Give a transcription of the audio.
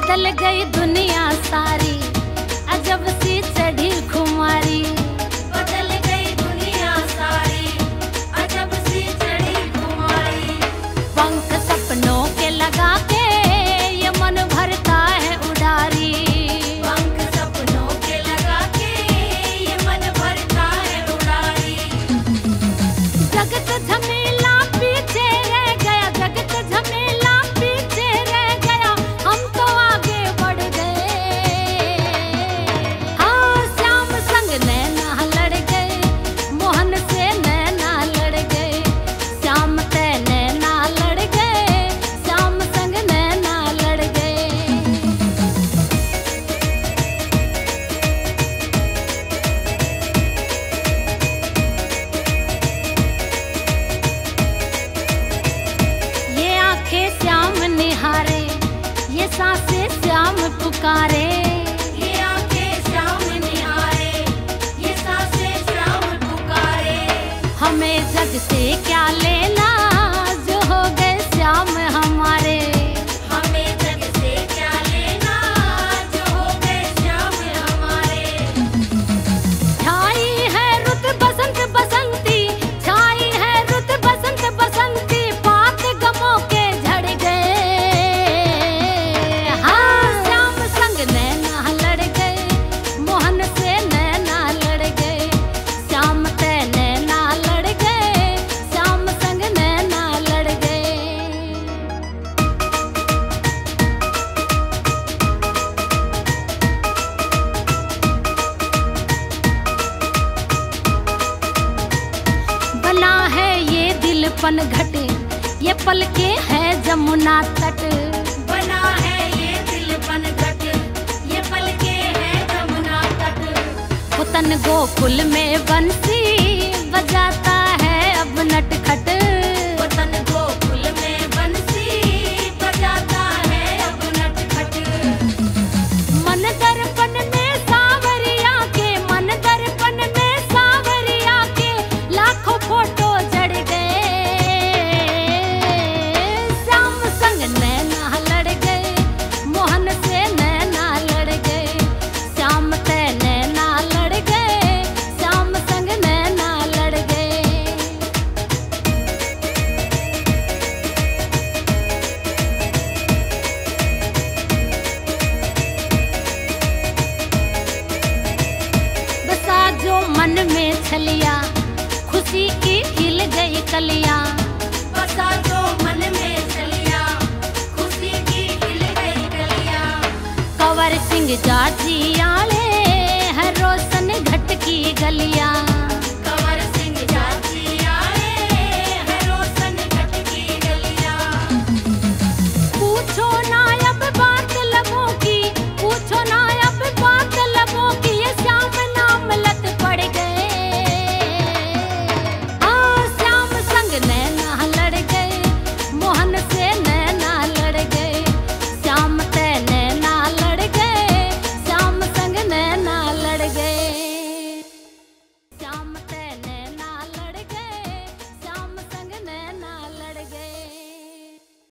बदल गई दुनिया सारी, अजब सी चढ़ी खुमारी। बदल गई दुनिया सारी, अजब सी चढ़ी खुमारी। पंख सपनों के लगा के ये मन भरता है उडारी। पंख सपनों के लगा के ये मन भरता है उडारी। जगत झमेला पीछे रह गया, जगत झमेला पीछे रह गया, हम तो आगे बढ़ गए। हाँ श्याम संग नैना लड़ गए, मोहन से नैना लड़ गए। श्याम ते नैना लड़ गए, श्याम संग नैना लड़ गए। ये आंखें श्याम निहारे, ये सांसें श्याम पुकारे। ये आंखें श्याम निहारे, ये सांसें श्याम पुकारे। हमें जग से क्या लेना, जो हो गए श्याम हमारे। हमें जग से क्या लेना, जो हो गए श्याम हमारे। छाई है रुत बसंत बसंती, छाई है रुत बसंत बसंती, पात गमों के झड़ गए। हाँ श्याम संग नैना लड़ गए, मोहन से नैना लड़ गए। श्याम ते नैना लड़ गए, श्याम संग नैना लड़ गए। बना है ये दिलपन घटे, ये पलके है जमुना तट। बना है ये दिलपन घट, ये पलके है जमुना तट। पुतन गोकुल में बंसी बजाता है अब नटखट। वतन गोकुल में बंसी बजाता है अब नटखट। मन दर्पण में सावरिया के, मन दर्पण में सावरिया के, लाखों फोटो जड़ गए। श्याम संग नैना लड़ गए, मोहन से नैना लड़ गए। श्याम ते नैना लड़ गए, श्याम संग नैना लड़ गए। बसा जो मन में छलिया, खुशी की खिल गई कलियां। बसा जो मन में चलिया, खुशी की खिल गई कलियां। कंवर सिंह जाजी आले है रोशन घट की गलियां।